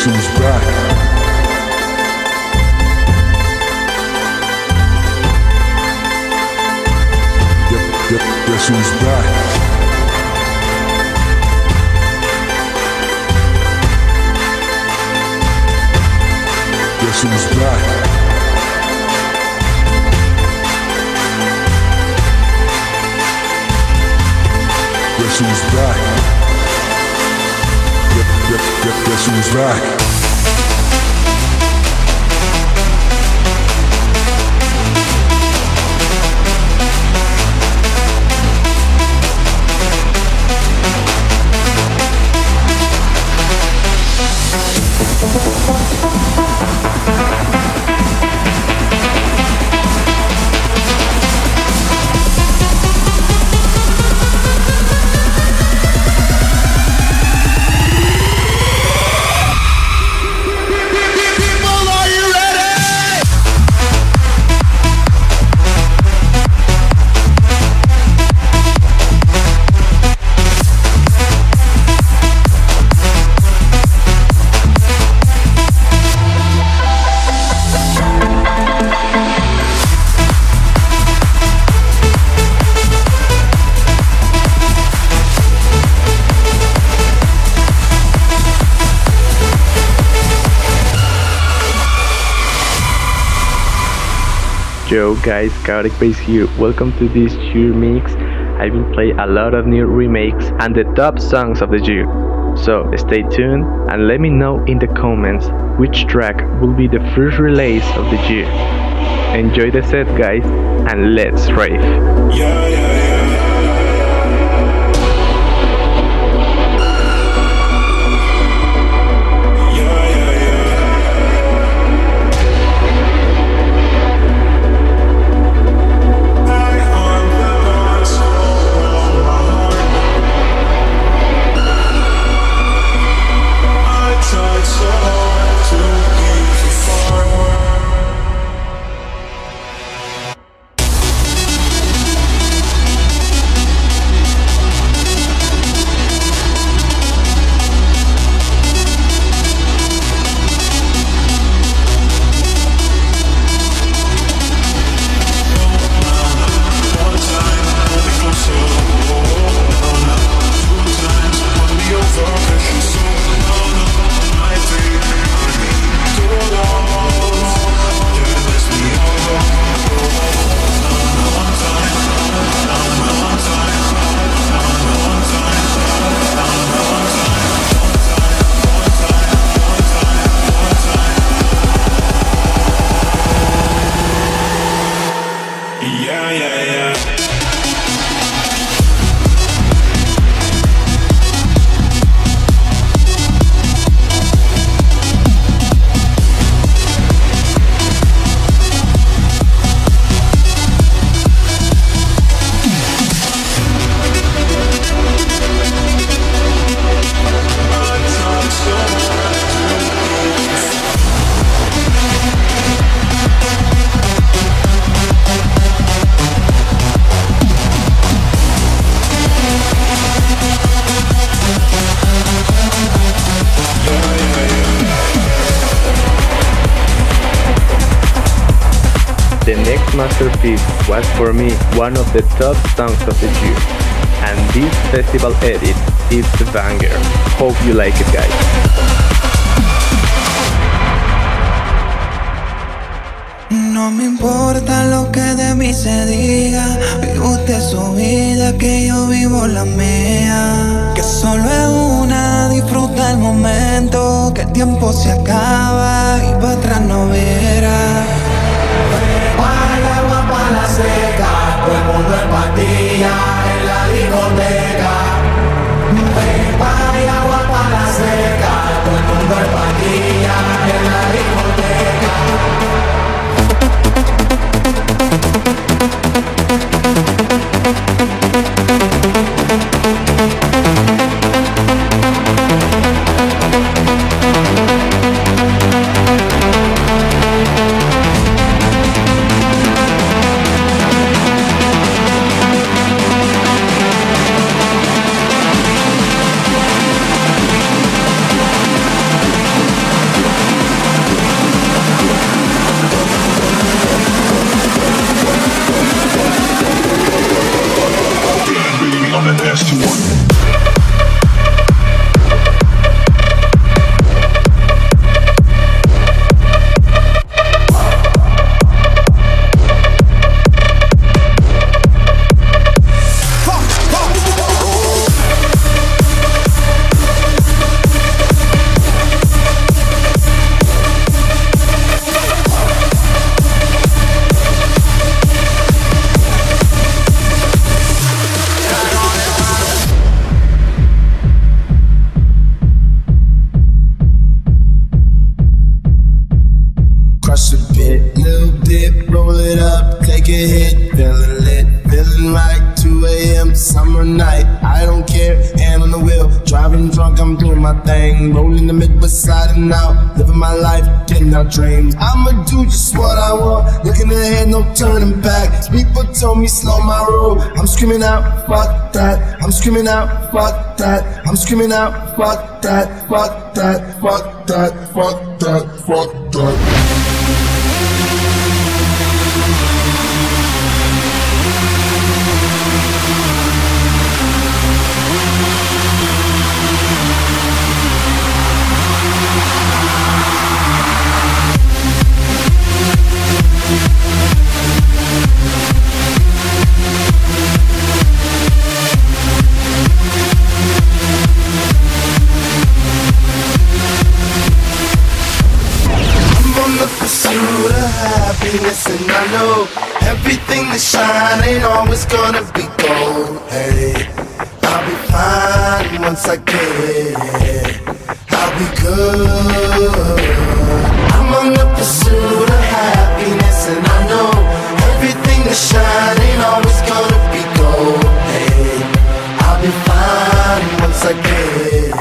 Guess who's back? Guess who's back? Guess who's back? Guess who's back? Guess who's back? Yo guys, Chaotic Bass here. Welcome to this year mix. I've been playing a lot of new remakes and the top songs of the year. So stay tuned and let me know in the comments which track will be the first release of the year. Enjoy the set guys and let's rave. The next masterpiece was for me one of the top songs of the year, and this festival edit is the banger. Hope you like it guys. No me importa lo que de mí se diga, vive usted su vida, que yo vivo la mía. Que solo es una, disfruta el momento, que el tiempo se acaba y para atrás no verá. Agua para la seca, todo el mundo en pastilla en la discoteca. Hay agua para la seca, todo el mundo en pastilla en la discoteca. it up, take a hit, feeling lit, feeling like 2 a.m. summer night. I don't care, hand on the wheel, driving drunk, I'm doing my thing, rolling the mid beside and out, living my life, getting out dreams. I'ma do just what I want, looking ahead, no turning back. People told me slow my roll, I'm screaming out, fuck that. I'm screaming out, fuck that. I'm screaming out, fuck that, fuck that, fuck that, fuck that, fuck that. And I know everything that shine ain't always gonna be gold. Hey, I'll be fine once I get it. I'll be good. I'm on the pursuit of happiness, and I know everything that shine ain't always gonna be gold. Hey, I'll be fine once I get it.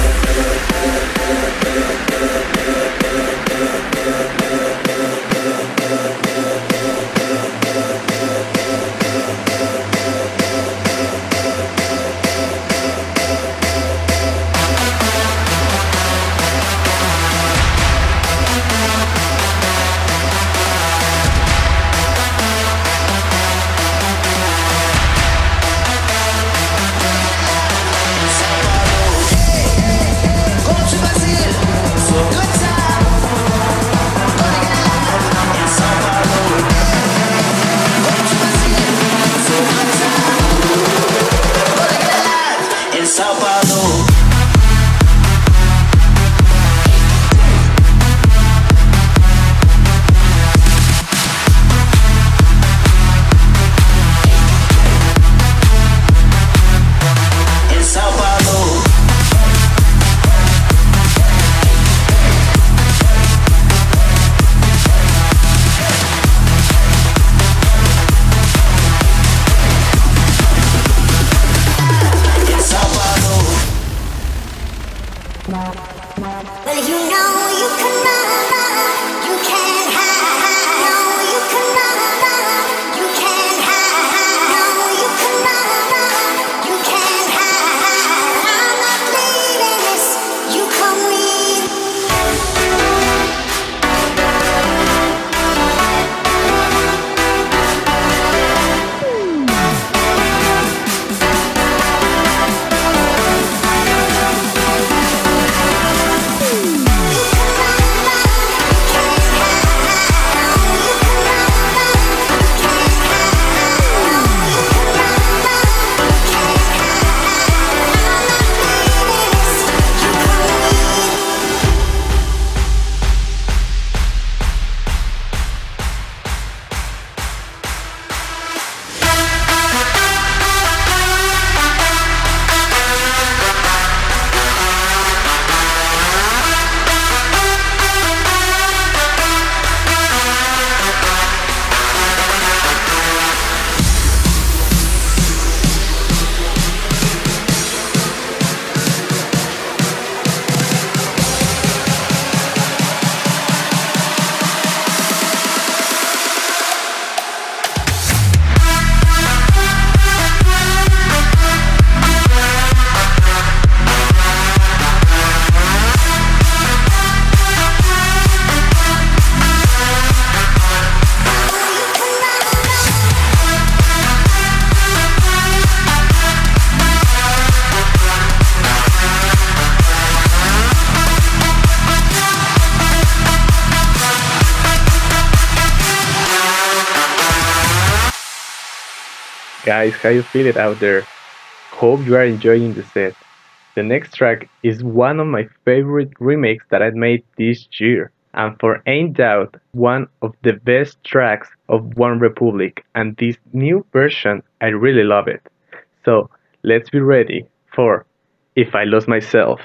Guys, how you feel it out there? Hope you are enjoying the set. The next track is one of my favorite remakes that I made this year, and for ain't doubt, one of the best tracks of One Republic, and this new version, I really love it. So, let's be ready for If I Lose Myself.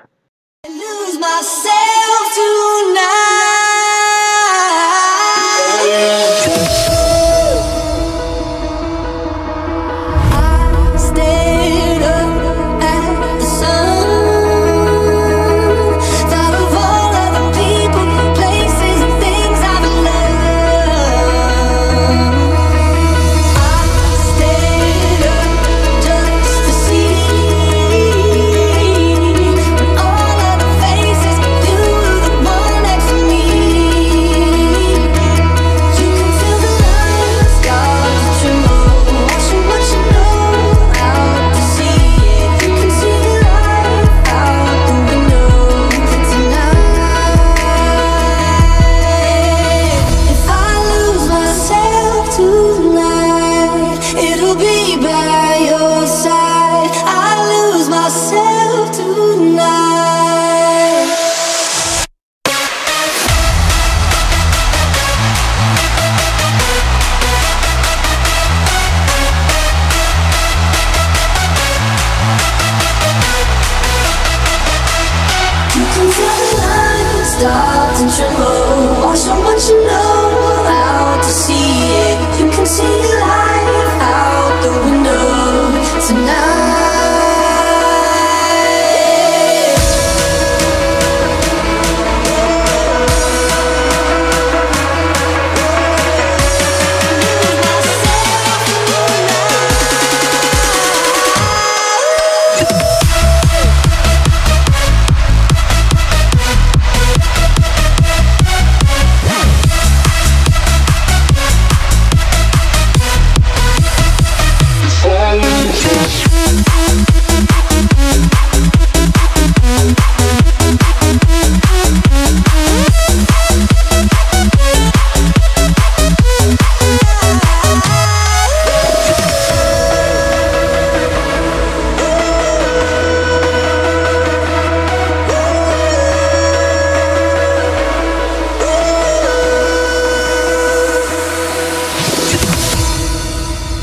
Lose myself tonight.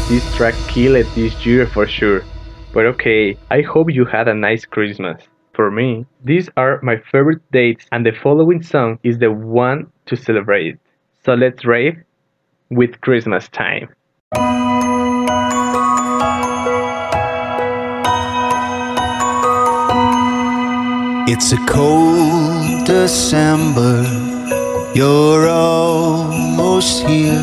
this track killed this year for sure. But okay, I hope you had a nice Christmas. For me, these are my favorite dates and the following song is the one to celebrate. So let's rave with Christmas time. It's a cold December, you're almost here.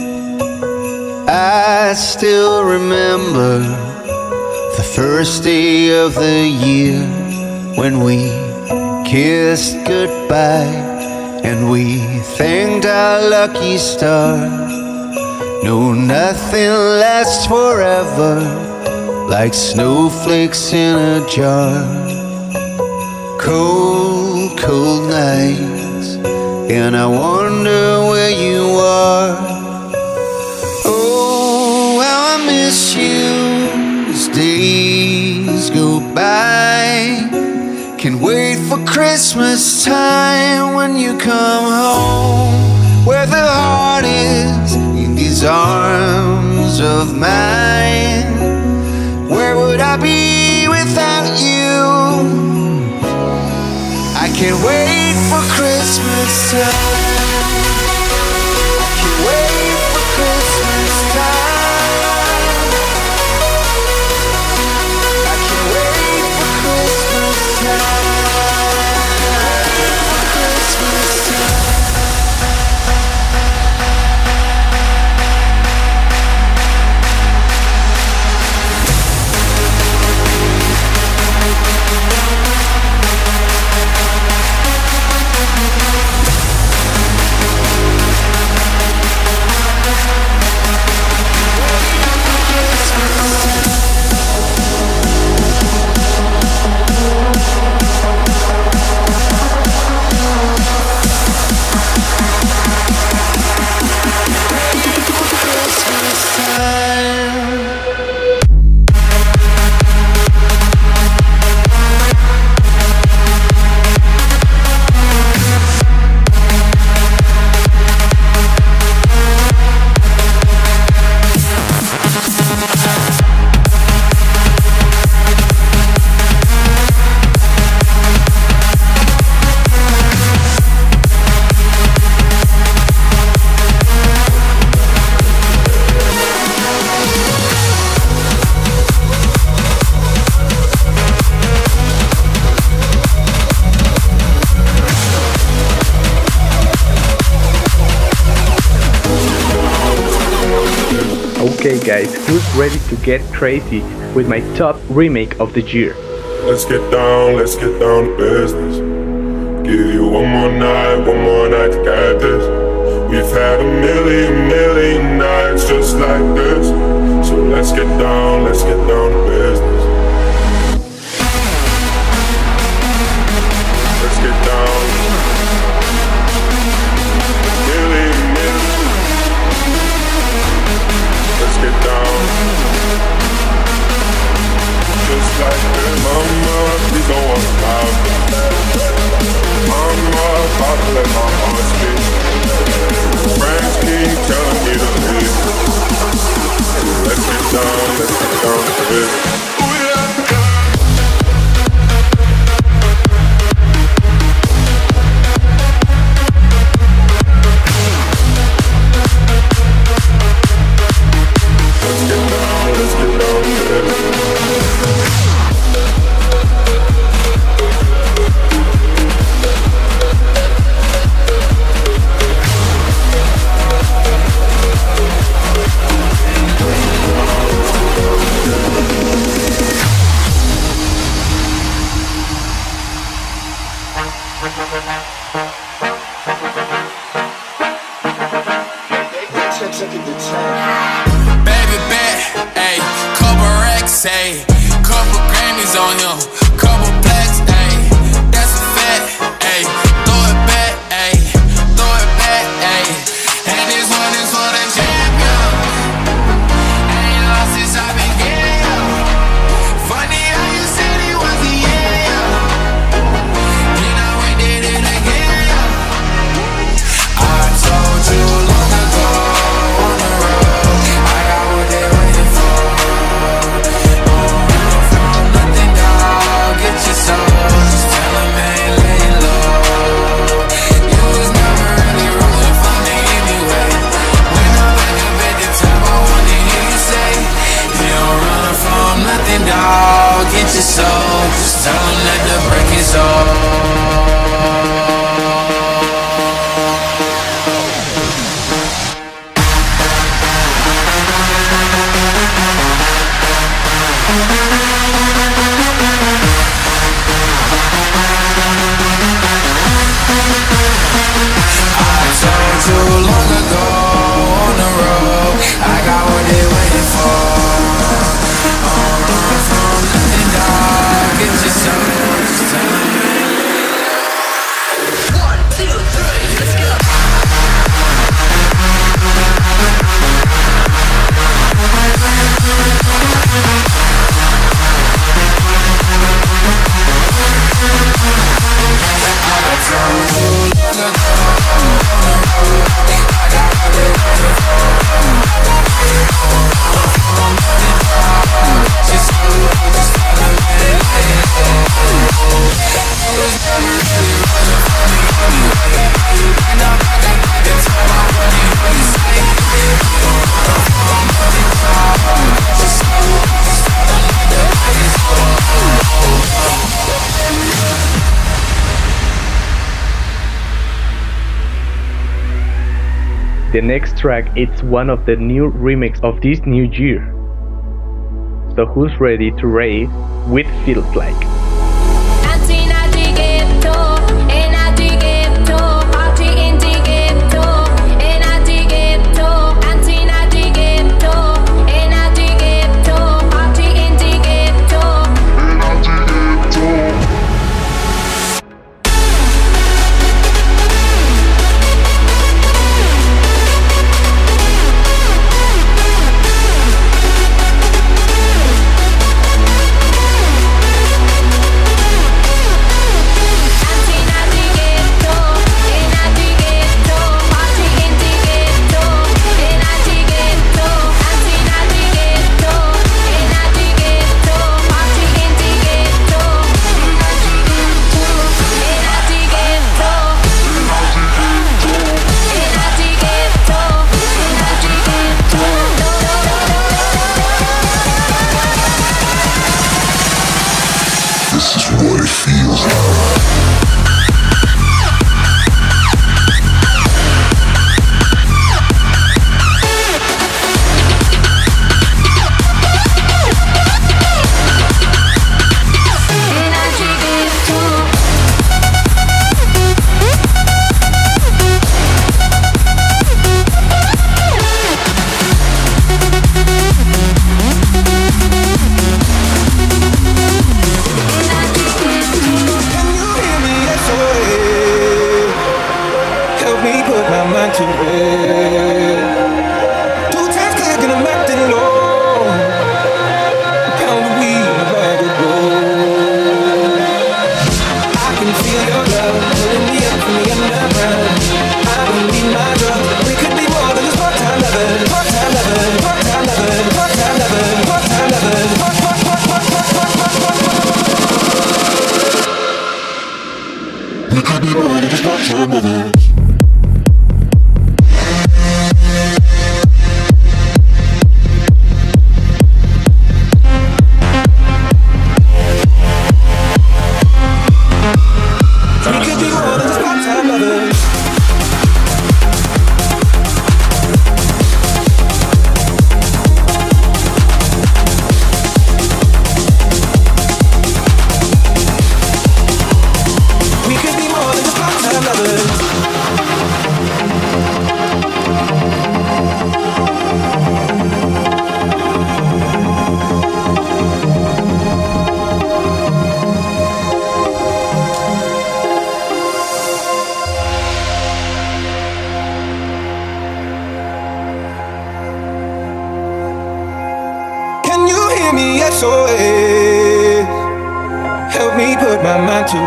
I still remember the first day of the year when we kissed goodbye and we thanked our lucky star. No, nothing lasts forever like snowflakes in a jar. Cold, cold nights, and I wonder where you are. Oh, how I miss you as days go by. Can't wait for Christmas time when you come home, where the heart is in these arms of mine. Where would I be without you? I can't wait for Christmas time. I can't wait for Christmas time. I can't wait for Christmas time. Christmas time. Okay guys, who's ready to get crazy with my top remake of the year? Let's get down to business. Give you one more night to get this. We've had a million nights just like this. So let's get down to business. Let's get down. Let's get down. Just like this. Mama, please don't want to stop. Mama, about to let my heart speak. Friends keep telling me to leave. Let's get down to this. Baby bet, ayy, couple racks, ayy, couple Grammys on him, couple plaques, ayy, that's a fact, ayy, throw it back, ayy, and this one is for the champion. Ain't lost since I began. Funny how you said he was the yeah. You know we did it again. I told you long ago on the road, I got what they want. dog, get your soul. Just tell them that the break is on. Too long ago on the road, I got what they waiting for. Don't run from nothing, dog. Get yourself, just tell them. 1, 2, 3, let's go. I told you long ago. The next track it's one of the new remix of this new year. So who's ready to rave with Feels Like? SOS, help me put my mind to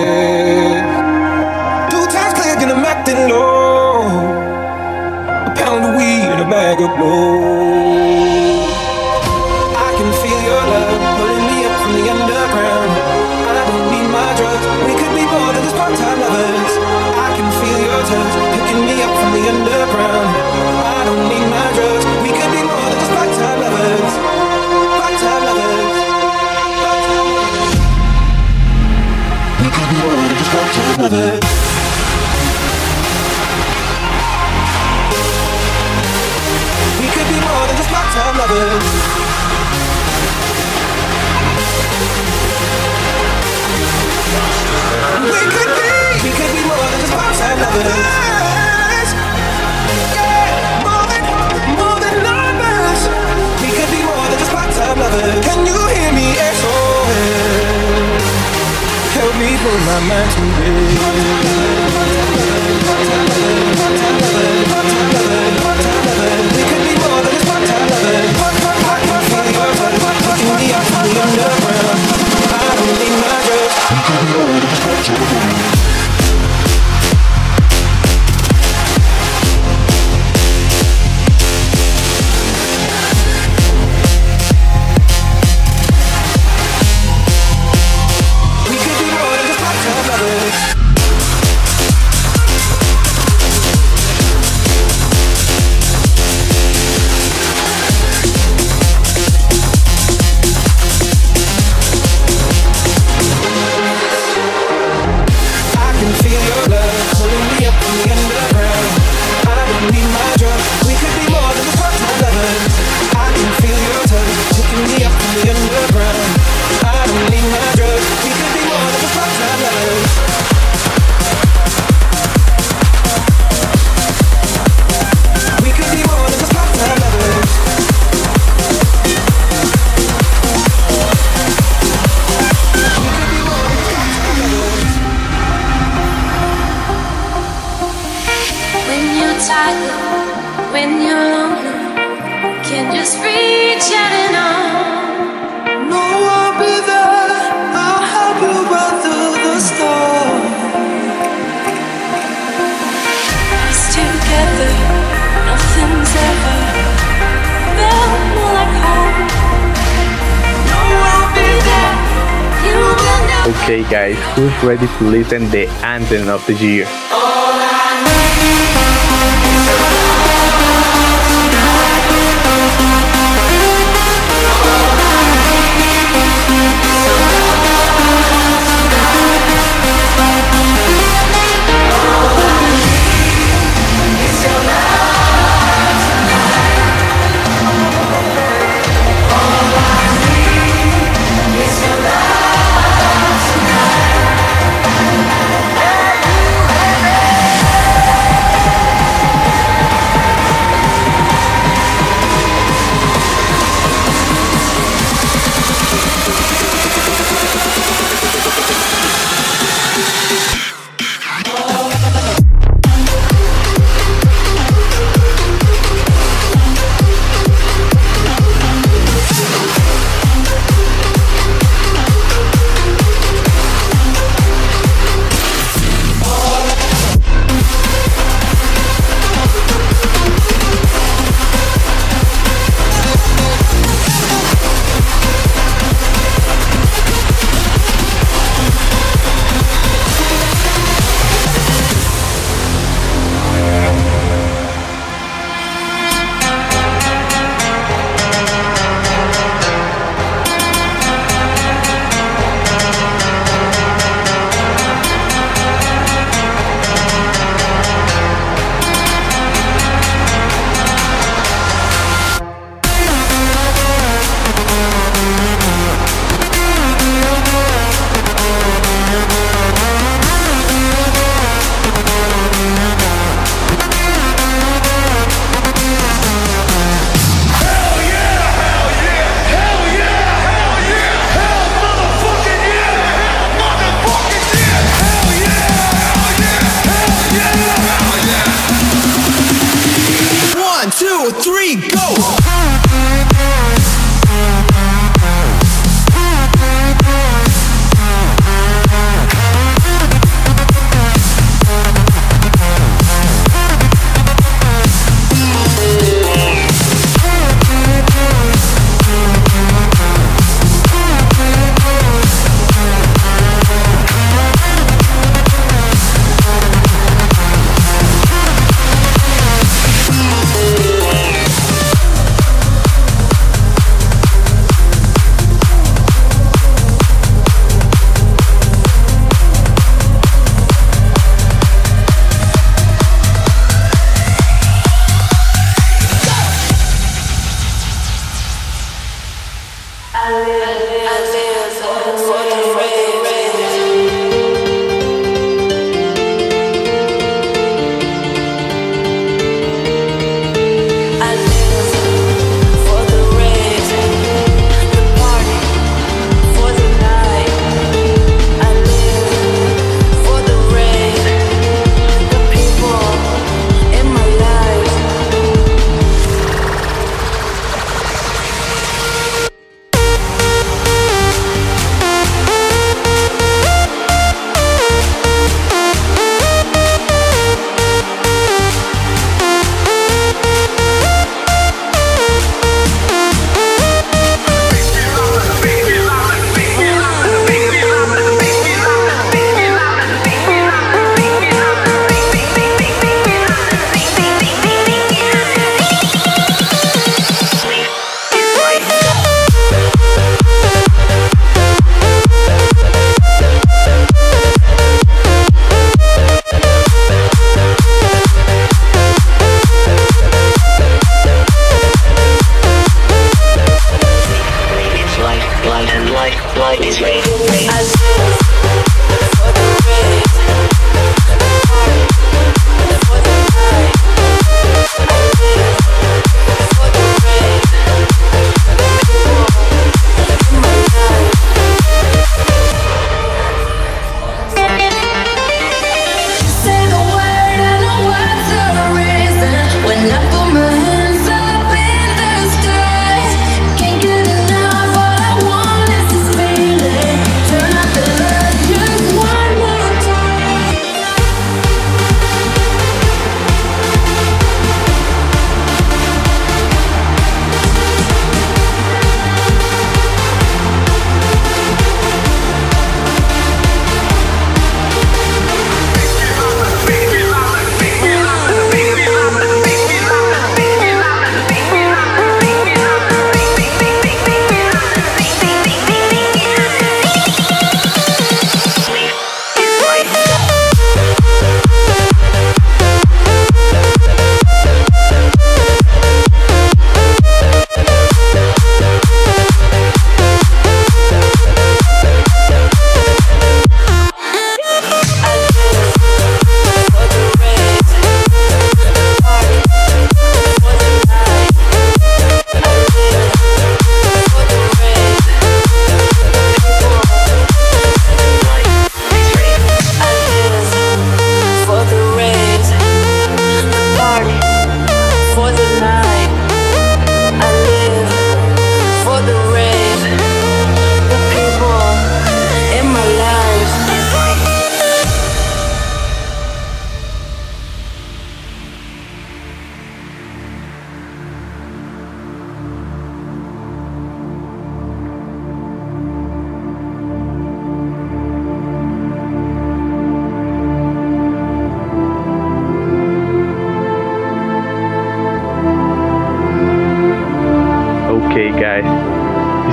rest. 2 times click and I'm acting low. A pound of weed and a bag of blow. I can feel your love pulling me up from the underground. I don't need my drugs. We could be more than just part-time lovers. I can feel your touch picking me up from the underground. I don't need my drugs. We could be more than just part-time lovers. Part-time lovers. lovers. We could be more than just part-time lovers. We could be more than just part-time lovers. Yeah, more than lovers. We could be more than just part-time lovers. Can you hear me? SOS. Help me put my mind to we could be more than just part-time lovers. Taking me out from the underground. I don't need my drugs. We could be more than just part-time lovers. When you're lonely, can just reach out and on. No, I'll be there. I'll help you run through the storm. Us together, nothing's ever felt more like home. No, I'll be there. You will know. Okay guys, who's ready to listen the anthem of the year? It's your love tonight.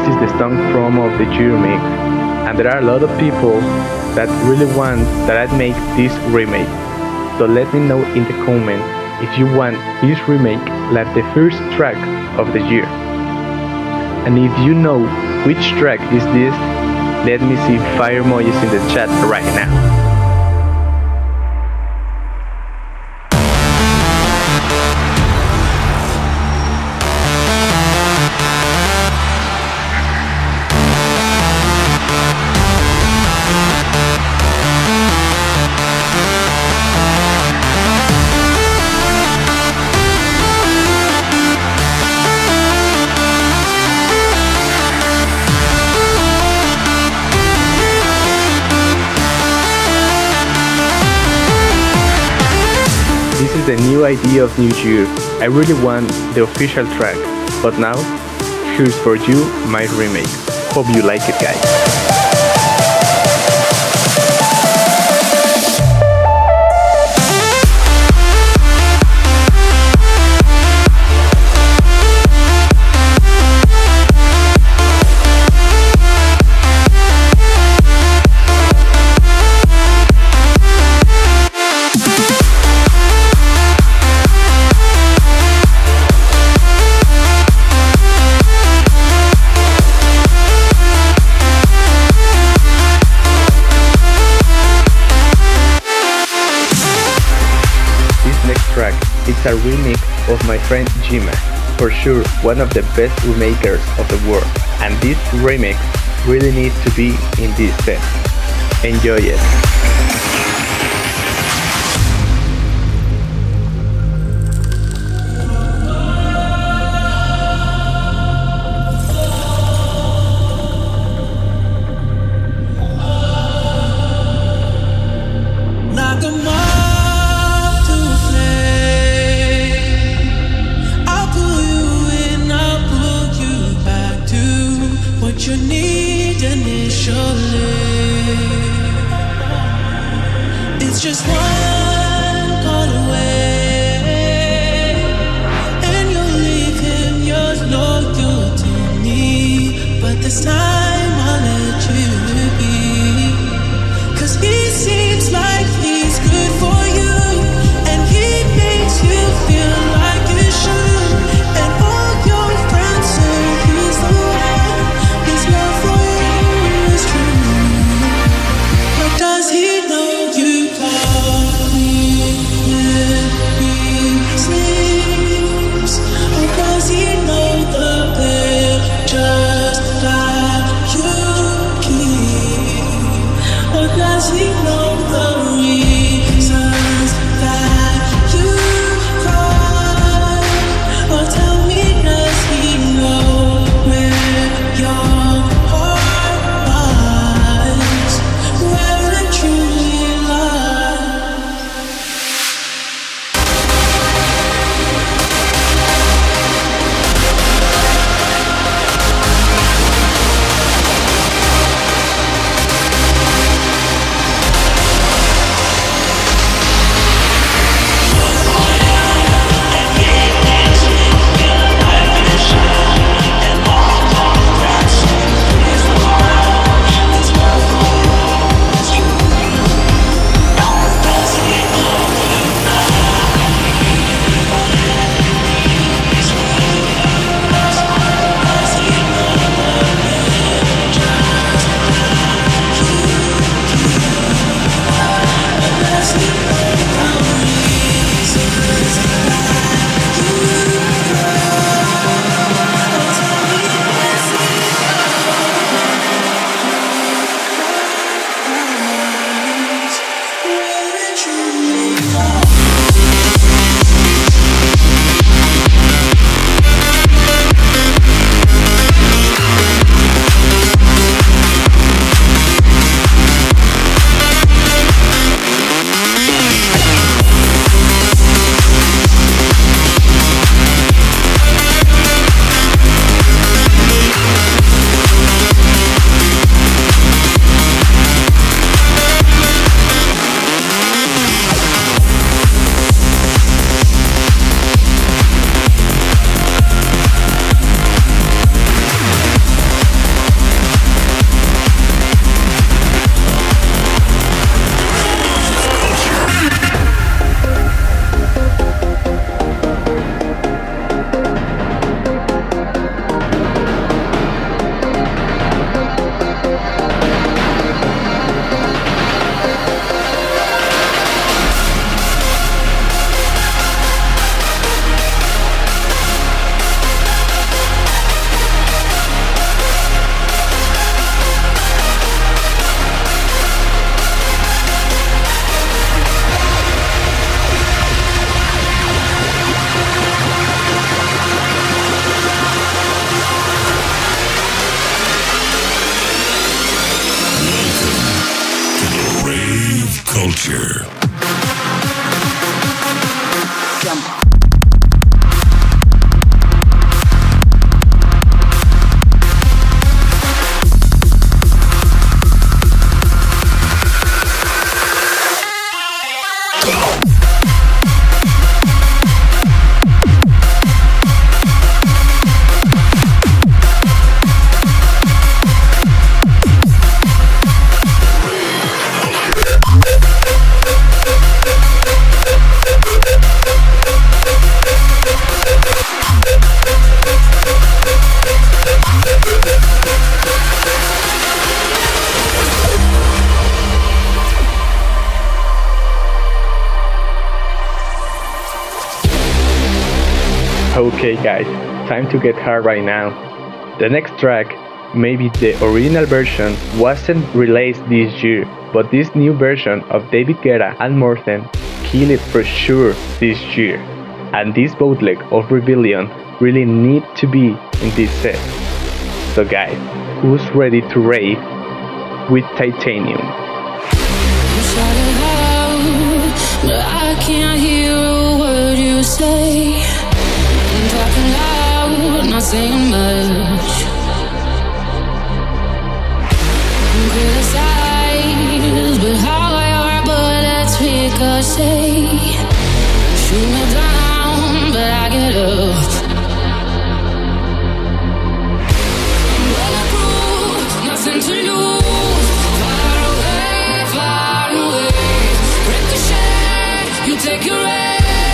is the song promo of the Jure mix, and there are a lot of people that really want that I make this remake. So let me know in the comments if you want this remake like the first track of the year. And if you know which track is this, let me see fire emojis in the chat right now. This is the new idea of New Year. I really want the official track, but now, here's for you my remake. Hope you like it, guys. It's a remix of my friend Jima, for sure one of the best remakers of the world, and this remix really needs to be in this set. Enjoy it! You need initially. It's just one call away, and you'll leave him yours loyal to me. But this time I'll let you be, 'cause he seems like he's good for you, and he makes you feel like you should. And all your friends say he's the one. His love for you is true, but does he know you call? culture. Okay guys, time to get hard right now. The next track, maybe the original version, wasn't released this year, but this new version of David Guetta and Morten killed it for sure this year. And this bootleg of Rebellion really need to be in this set. So guys, who's ready to rave with Titanium? Shout it out, but I can't hear a word you say. I'm talking loud, not saying much. I'm criticized, but how your bullets ricochet. Shoot me down, but I get up. I'm bulletproof, nothing to lose. Far away, ricochet. You take your aim.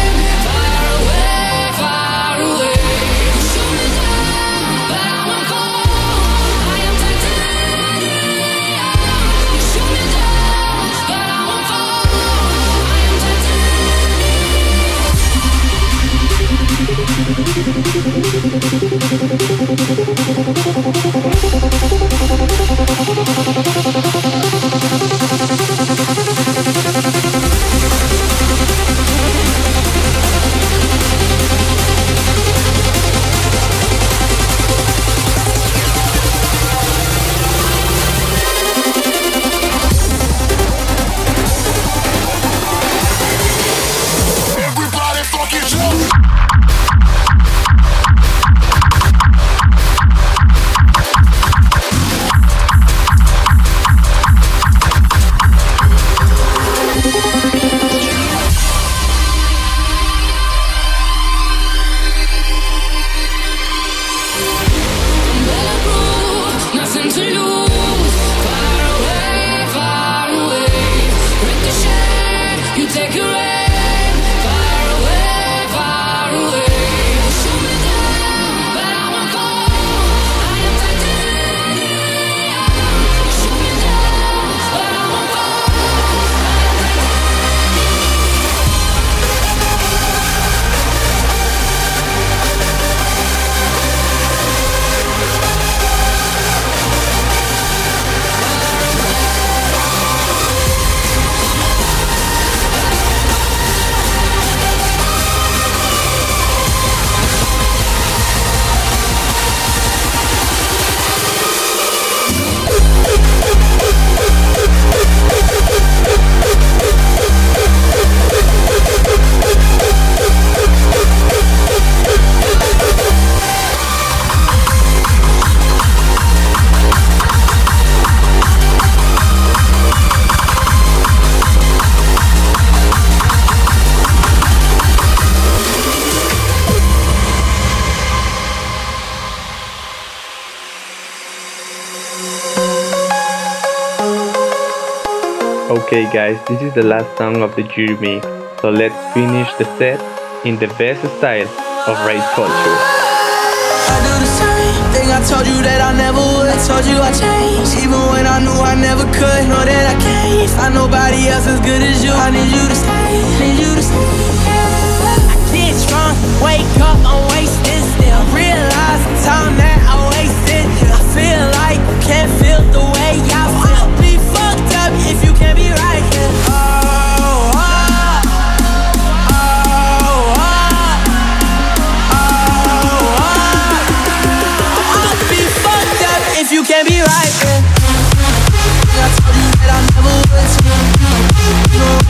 Okay guys, this is the last song of the year mix, so let's finish the set in the best style of rave culture. I do the same thing I told you that I never would. I told you I changed, even when I knew I never could. Know that I can't find nobody else as good as you. I need you to stay, need you to stay. I get strong, wake up, I'm wasted still. Realize the time that I wasted. I feel like you can't feel the way I feel. I'll be fucked up if you can't be right here. If you can't be right, yeah. I told you that I never would. You know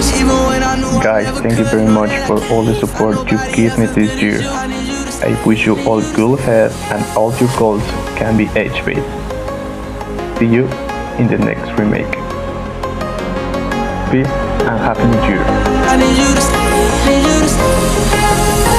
Guys, thank you very much for all the support you give me this year. I wish you all good health and all your goals can be achieved. See you in the next remake. Peace and happy new year. I need you to stay, I need you to stay.